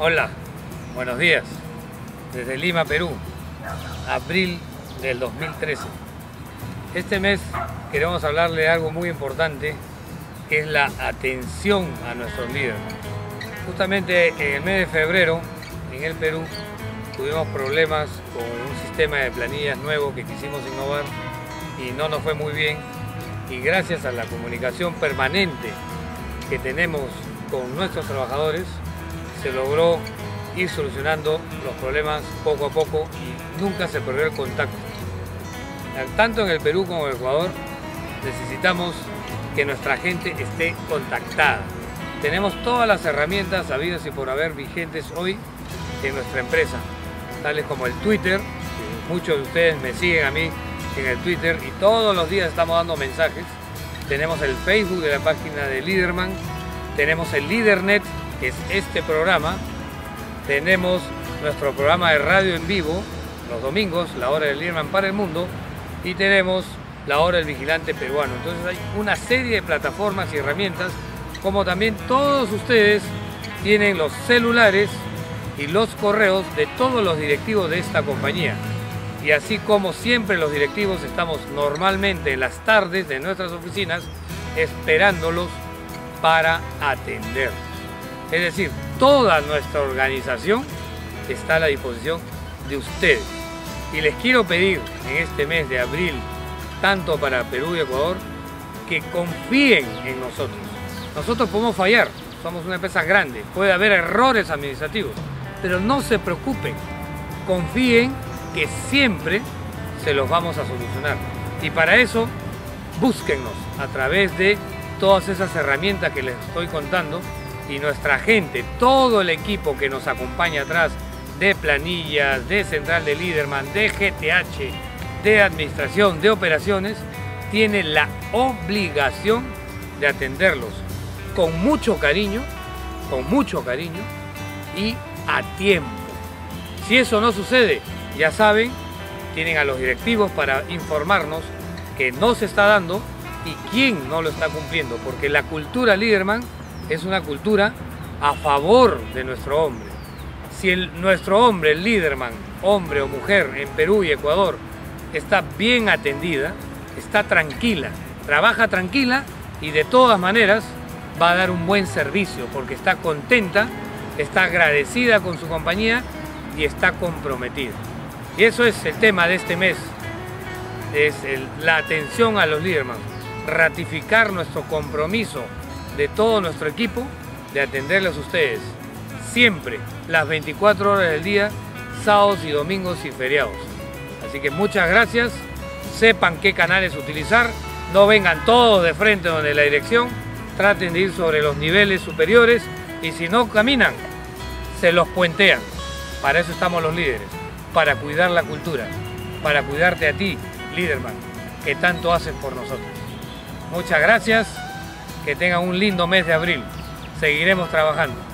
Hola, buenos días. Desde Lima, Perú, abril del 2013. Este mes queremos hablarle de algo muy importante, que es la atención a nuestros líderes. Justamente en el mes de febrero, en el Perú, tuvimos problemas con un sistema de planillas nuevo que quisimos innovar y no nos fue muy bien. Y gracias a la comunicación permanente que tenemos con nuestros trabajadores, se logró ir solucionando los problemas poco a poco y nunca se perdió el contacto. Tanto en el Perú como en el Ecuador necesitamos que nuestra gente esté contactada. Tenemos todas las herramientas habidas y por haber vigentes hoy en nuestra empresa, tales como el Twitter. Muchos de ustedes me siguen a mí en el Twitter y todos los días estamos dando mensajes. Tenemos el Facebook de la página de Liderman, tenemos el Lidernet, que es este programa, tenemos nuestro programa de radio en vivo los domingos, la hora del Liderman para el mundo, y tenemos la hora del vigilante peruano. Entonces hay una serie de plataformas y herramientas, como también todos ustedes tienen los celulares y los correos de todos los directivos de esta compañía. Y así como siempre los directivos estamos normalmente en las tardes de nuestras oficinas esperándolos para atender. Es decir, toda nuestra organización está a la disposición de ustedes. Y les quiero pedir en este mes de abril, tanto para Perú y Ecuador, que confíen en nosotros. Nosotros podemos fallar, somos una empresa grande, puede haber errores administrativos, pero no se preocupen, confíen que siempre se los vamos a solucionar. Y para eso, búsquennos a través de todas esas herramientas que les estoy contando, y nuestra gente, todo el equipo que nos acompaña atrás, de planillas, de central de Liderman, de GTH, de administración, de operaciones, tiene la obligación de atenderlos con mucho cariño y a tiempo. Si eso no sucede, ya saben, tienen a los directivos para informarnos que no se está dando y quién no lo está cumpliendo, porque la cultura Liderman es una cultura a favor de nuestro hombre. Si nuestro hombre, el Liderman, hombre o mujer en Perú y Ecuador, está bien atendida, está tranquila, trabaja tranquila y de todas maneras va a dar un buen servicio porque está contenta, está agradecida con su compañía y está comprometida. Y eso es el tema de este mes, es la atención a los Liderman, ratificar nuestro compromiso de todo nuestro equipo de atenderles a ustedes siempre, las 24 horas del día, sábados y domingos y feriados. Así que muchas gracias, sepan qué canales utilizar, no vengan todos de frente donde la dirección, traten de ir sobre los niveles superiores y si no caminan, se los puentean. Para eso estamos los líderes, para cuidar la cultura, para cuidarte a ti, Liderman, que tanto haces por nosotros. Muchas gracias. Que tengan un lindo mes de abril. Seguiremos trabajando.